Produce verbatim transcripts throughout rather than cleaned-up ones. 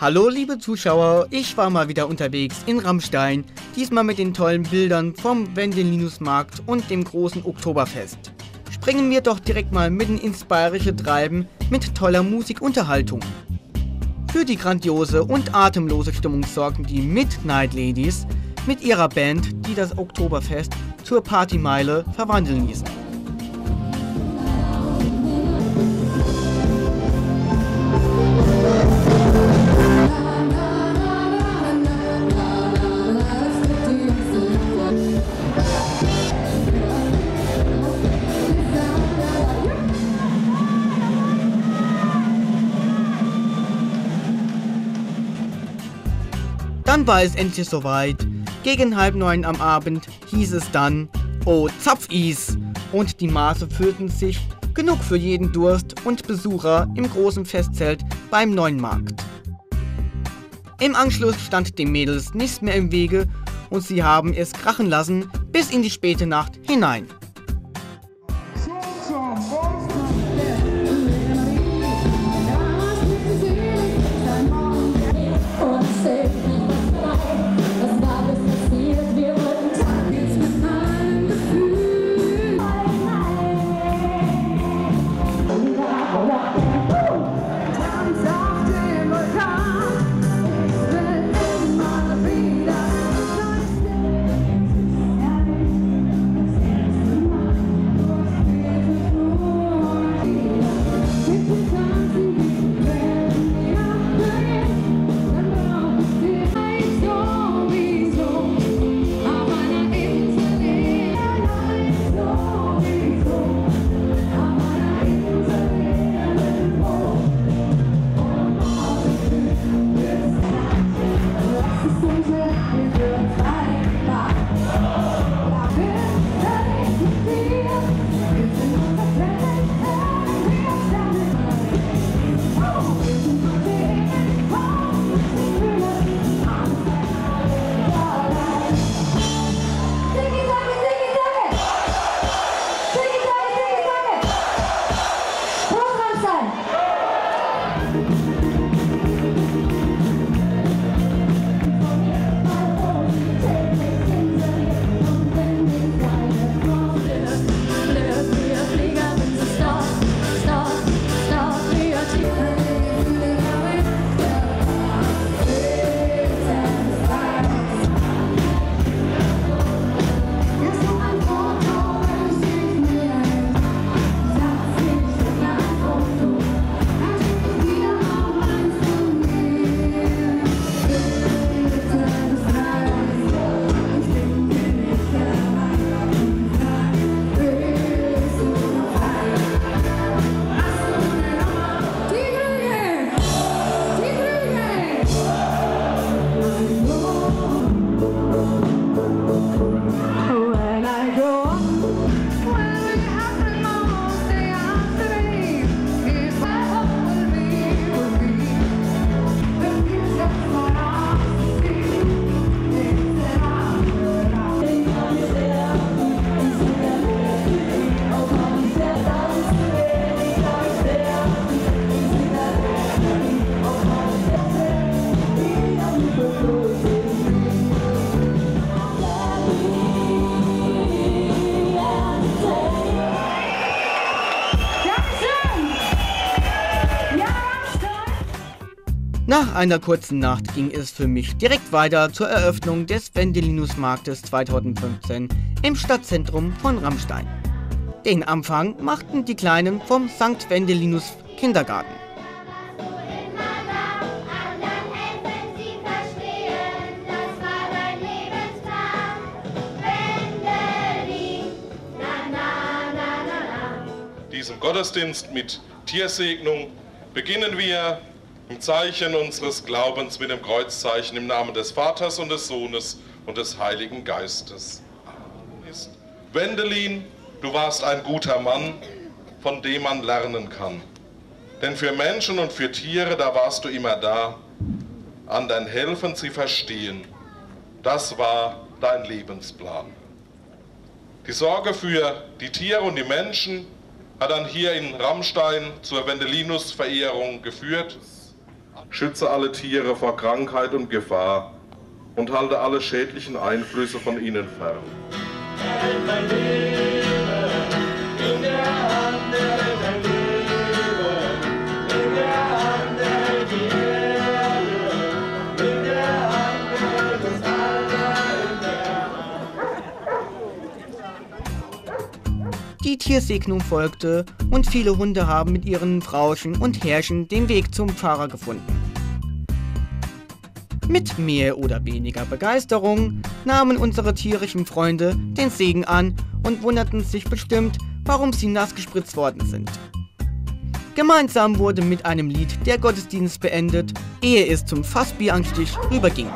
Hallo liebe Zuschauer, ich war mal wieder unterwegs in Rammstein, diesmal mit den tollen Bildern vom Wendelinusmarkt und dem großen Oktoberfest. Springen wir doch direkt mal mitten ins bayerische Treiben mit toller Musikunterhaltung. Für die grandiose und atemlose Stimmung sorgen die Midnight Ladies mit ihrer Band, die das Oktoberfest zur Partymeile verwandeln ließen. Dann war es endlich soweit. Gegen halb neun am Abend hieß es dann, oh Zapfis! Und die Maße füllten sich, genug für jeden Durst und Besucher im großen Festzelt beim neuen Markt. Im Anschluss stand den Mädels nichts mehr im Wege und sie haben es krachen lassen bis in die späte Nacht hinein. Nach einer kurzen Nacht ging es für mich direkt weiter zur Eröffnung des Wendelinusmarktes zweitausendfünfzehn im Stadtzentrum von Rammstein. Den Anfang machten die Kleinen vom Sankt Wendelinus Kindergarten. Diesen Gottesdienst mit Tiersegnung beginnen wir im Zeichen unseres Glaubens mit dem Kreuzzeichen im Namen des Vaters und des Sohnes und des Heiligen Geistes. Ist Wendelin, du warst ein guter Mann, von dem man lernen kann. Denn für Menschen und für Tiere, da warst du immer da. Anderen helfen, sie verstehen. Das war dein Lebensplan. Die Sorge für die Tiere und die Menschen hat dann hier in Rammstein zur Wendelinus-Verehrung geführt. schütze alle Tiere vor Krankheit und Gefahr und halte alle schädlichen Einflüsse von ihnen fern. Die Tiersegnung folgte und viele Hunde haben mit ihren Frauchen und Herrchen den Weg zum Pfarrer gefunden. Mit mehr oder weniger Begeisterung nahmen unsere tierischen Freunde den Segen an und wunderten sich bestimmt, warum sie nass gespritzt worden sind. Gemeinsam wurde mit einem Lied der Gottesdienst beendet, ehe es zum Fassbieranstich überging.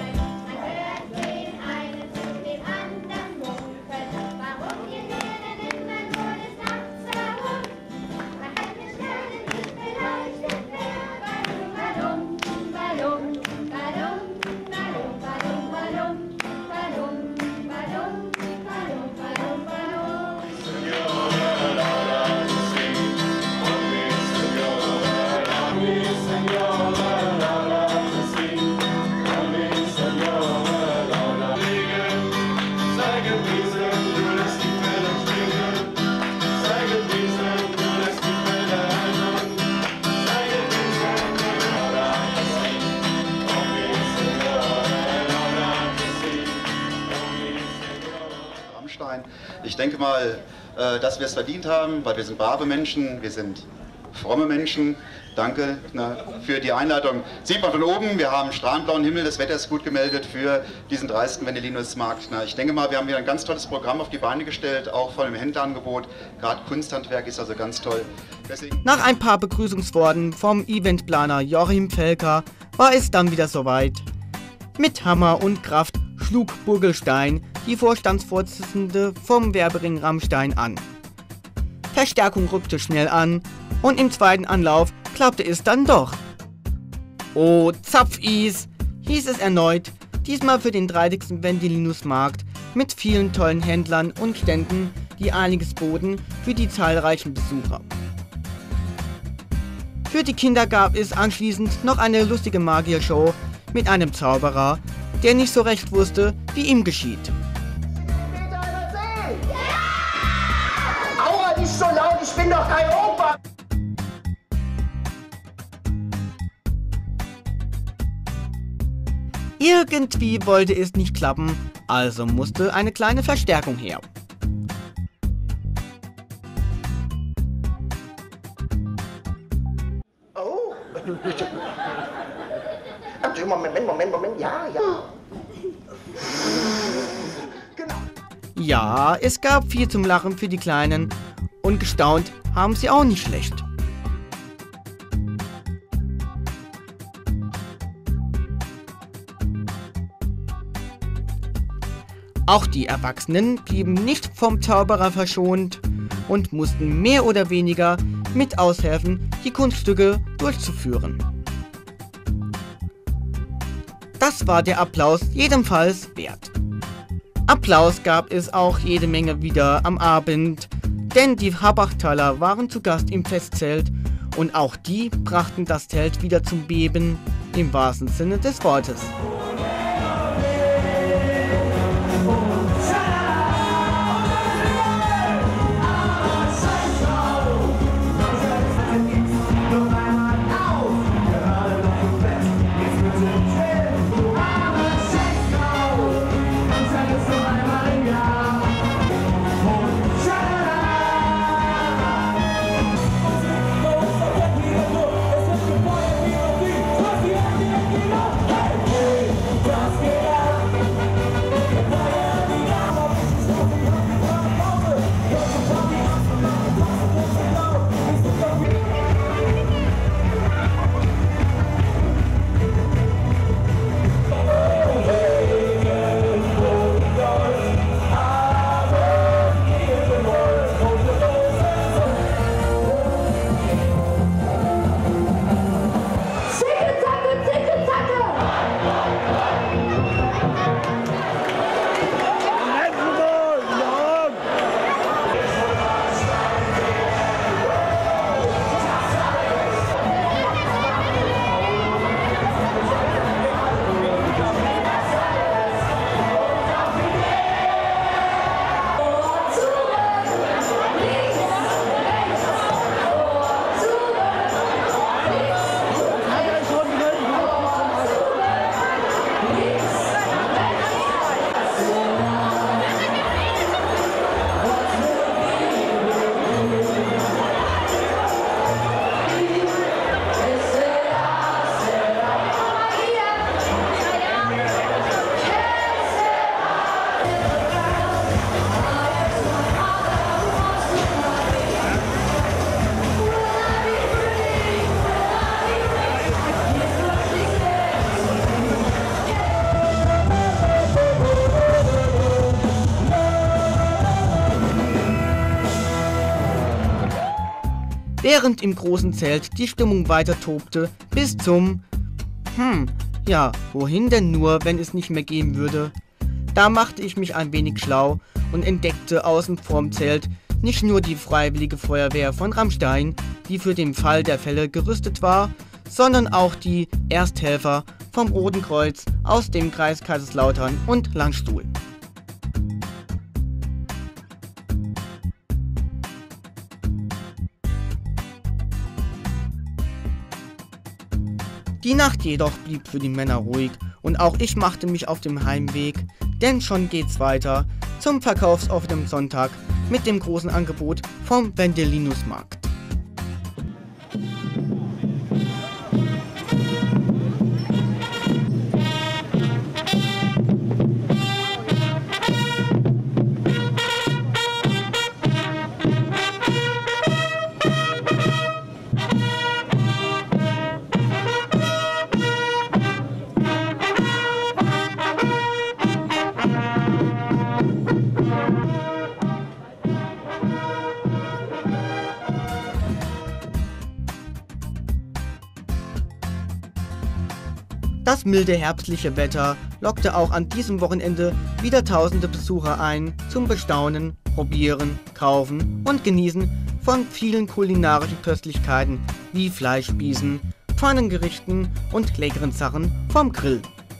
Ich denke mal, dass wir es verdient haben, weil wir sind brave Menschen, wir sind fromme Menschen. Danke für die Einleitung. Sieht man von oben, wir haben strahlenblauen Himmel, das Wetter ist gut gemeldet für diesen dreisten Wendelinus-Markt. Ich denke mal, wir haben wieder ein ganz tolles Programm auf die Beine gestellt, auch von dem Händlerangebot. Gerade Kunsthandwerk ist also ganz toll. Deswegen Nach ein paar Begrüßungsworten vom Eventplaner Joachim Felker war es dann wieder soweit. Mit Hammer und Kraft schlug Burgelstein die Vorstandsvorsitzende vom Werbering Rammstein an. Verstärkung rückte schnell an und im zweiten Anlauf klappte es dann doch. Oh, Zapfis, hieß es erneut, diesmal für den dreißigsten Wendelinus-Markt mit vielen tollen Händlern und Ständen, die einiges boten für die zahlreichen Besucher. Für die Kinder gab es anschließend noch eine lustige Magiershow mit einem Zauberer, der nicht so recht wusste, wie ihm geschieht. Aua, nicht so laut, ich bin doch kein Opa! Irgendwie wollte es nicht klappen, also musste eine kleine Verstärkung her. Oh! Moment, Moment, Moment, ja, ja. Genau. Ja, es gab viel zum Lachen für die Kleinen und gestaunt haben sie auch nicht schlecht. Auch die Erwachsenen blieben nicht vom Zauberer verschont und mussten mehr oder weniger mit aushelfen, die Kunststücke durchzuführen. Das war der Applaus jedenfalls wert. Applaus gab es auch jede Menge wieder am Abend, denn die Habachtaler waren zu Gast im Festzelt und auch die brachten das Zelt wieder zum Beben, im wahrsten Sinne des Wortes. während im großen Zelt die Stimmung weiter tobte bis zum... Hm, ja, wohin denn nur, wenn es nicht mehr gehen würde? Da machte ich mich ein wenig schlau und entdeckte außen vorm Zelt nicht nur die Freiwillige Feuerwehr von Rammstein, die für den Fall der Fälle gerüstet war, sondern auch die Ersthelfer vom Roten Kreuz aus dem Kreis Kaiserslautern und Landstuhl. Die Nacht jedoch blieb für die Männer ruhig und auch ich machte mich auf dem Heimweg, denn schon geht's weiter zum verkaufsoffenen Sonntag mit dem großen Angebot vom Wendelinusmarkt. Das milde herbstliche Wetter lockte auch an diesem Wochenende wieder tausende Besucher ein zum Bestaunen, Probieren, Kaufen und Genießen von vielen kulinarischen Köstlichkeiten wie Fleischspießen, Pfannengerichten und leckeren Sachen vom Grill.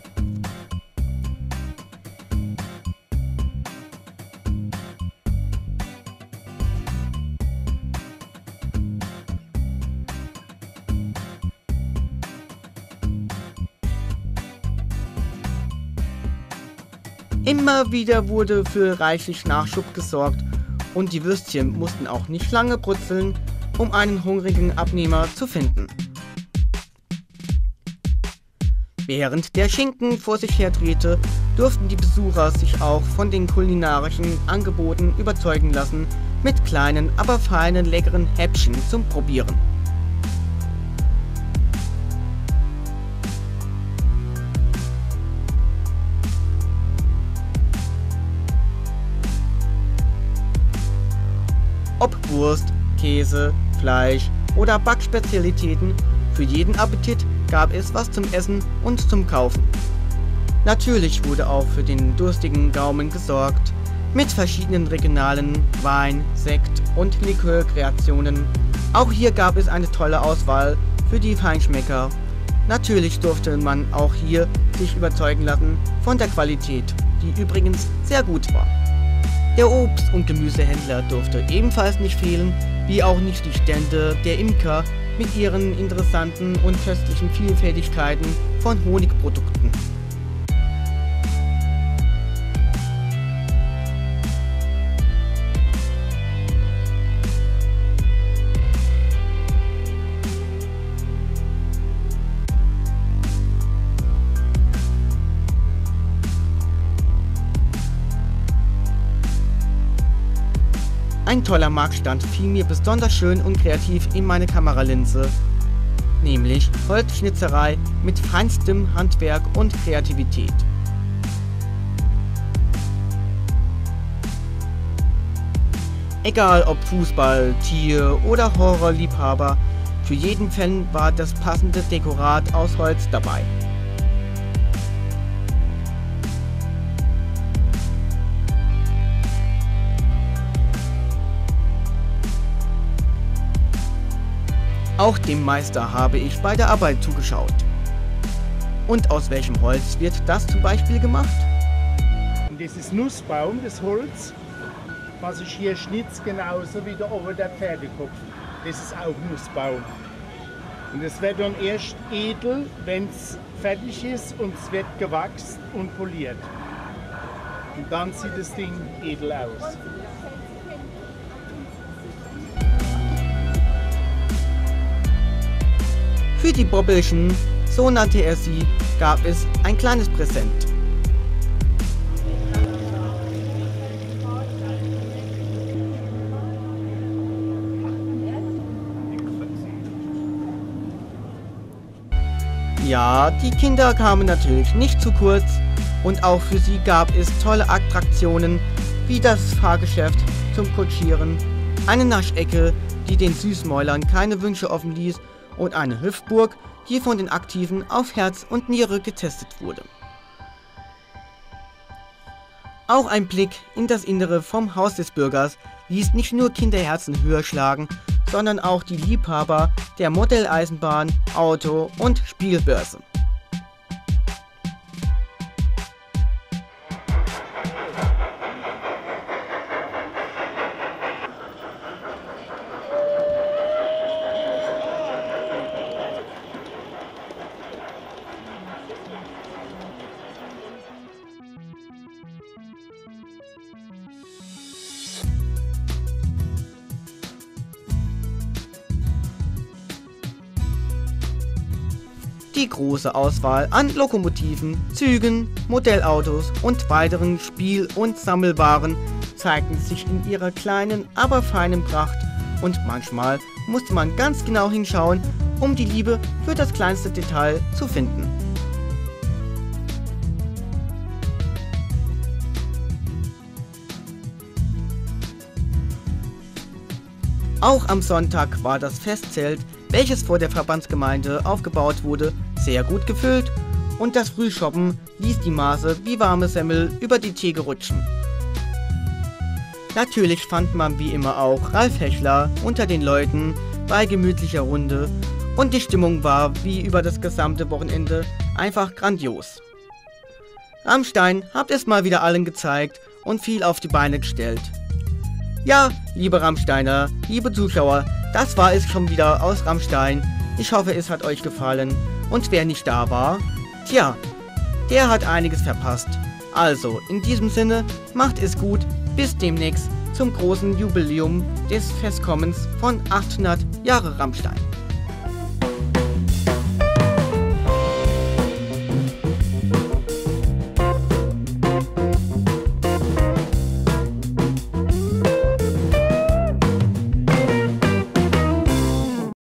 Immer wieder wurde für reichlich Nachschub gesorgt und die Würstchen mussten auch nicht lange brutzeln, um einen hungrigen Abnehmer zu finden. Während der Schinken vor sich herdrehte, durften die Besucher sich auch von den kulinarischen Angeboten überzeugen lassen, mit kleinen, aber feinen, leckeren Häppchen zum Probieren. Ob Wurst, Käse, Fleisch oder Backspezialitäten, für jeden Appetit gab es was zum Essen und zum Kaufen. Natürlich wurde auch für den durstigen Gaumen gesorgt, mit verschiedenen regionalen Wein-, Sekt- und Likörkreationen. Auch hier gab es eine tolle Auswahl für die Feinschmecker. Natürlich durfte man auch hier sich überzeugen lassen von der Qualität, die übrigens sehr gut war. Der Obst- und Gemüsehändler durfte ebenfalls nicht fehlen, wie auch nicht die Stände der Imker mit ihren interessanten und köstlichen Vielfältigkeiten von Honigprodukten. Ein toller Marktstand fiel mir besonders schön und kreativ in meine Kameralinse, nämlich Holzschnitzerei mit feinstem Handwerk und Kreativität. Egal ob Fußball, Tier oder Horrorliebhaber, für jeden Fan war das passende Dekorat aus Holz dabei. Auch dem Meister habe ich bei der Arbeit zugeschaut. Und aus welchem Holz wird das zum Beispiel gemacht? Das ist Nussbaum, das Holz, was ich hier schnitze, genauso wie der oben der Pferdekopf. Das ist auch Nussbaum. Und es wird dann erst edel, wenn es fertig ist und es wird gewachst und poliert. Und dann sieht das Ding edel aus. Für die Bobbelchen, so nannte er sie, gab es ein kleines Präsent. Ja, die Kinder kamen natürlich nicht zu kurz und auch für sie gab es tolle Attraktionen wie das Fahrgeschäft zum Kutschieren, eine Naschecke, die den Süßmäulern keine Wünsche offen ließ und eine Hüpfburg, die von den Aktiven auf Herz und Niere getestet wurde. Auch ein Blick in das Innere vom Haus des Bürgers ließ nicht nur Kinderherzen höher schlagen, sondern auch die Liebhaber der Modelleisenbahn, Auto- und Spielbörse. Die große Auswahl an Lokomotiven, Zügen, Modellautos und weiteren Spiel- und Sammelwaren zeigten sich in ihrer kleinen, aber feinen Pracht, und manchmal musste man ganz genau hinschauen, um die Liebe für das kleinste Detail zu finden. Auch am Sonntag war das Festzelt, welches vor der Verbandsgemeinde aufgebaut wurde, sehr gut gefüllt, und das Frühshoppen ließ die Maße wie warme Semmel über die Theke rutschen. Natürlich fand man wie immer auch Ralf Hechler unter den Leuten bei gemütlicher Runde, und die Stimmung war wie über das gesamte Wochenende einfach grandios. Rammstein hat es mal wieder allen gezeigt und viel auf die Beine gestellt. Ja, liebe Rammsteiner, liebe Zuschauer, das war es schon wieder aus Rammstein. Ich hoffe, es hat euch gefallen. Und wer nicht da war, tja, der hat einiges verpasst. Also, in diesem Sinne, macht es gut, bis demnächst zum großen Jubiläum des Festkommens von achthundert Jahre Rammstein.